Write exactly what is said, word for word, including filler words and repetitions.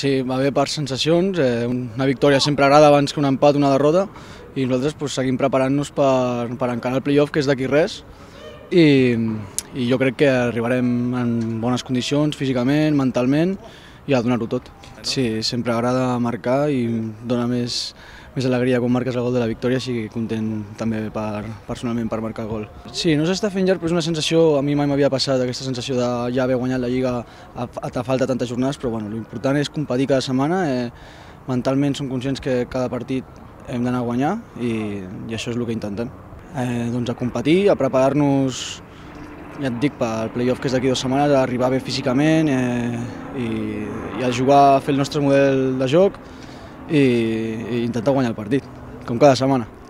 Sí, va bé per sensacions, eh, una victòria sempre agrada abans que un empat o una derrota i nosaltres pues, seguim preparant-nos per, per encarar el play-off, que és d'aquí res, i, i jo crec que arribarem en bones condicions físicament, mentalment i a donar-ho tot. Sí, sempre agrada marcar i dona més, més alegria quan marques el gol de la victòria, així content també per, personalment per marcar el gol. Sí, no s'està fent llarg, però és una sensació, a mi mai m'havia passat aquesta sensació de ja haver guanyat la Lliga a, a falta tantes jornades, però bueno, l'important és competir cada setmana, eh, mentalment som conscients que cada partit hem d'anar a guanyar i, i això és el que intentem. Eh, doncs a competir, a preparar-nos, ja et dic, pel play-off que és d'aquí dues setmanes, a arribar bé físicament eh, i, i a jugar, a fer el nostre model de joc i, i intentar guanyar el partit, com cada setmana.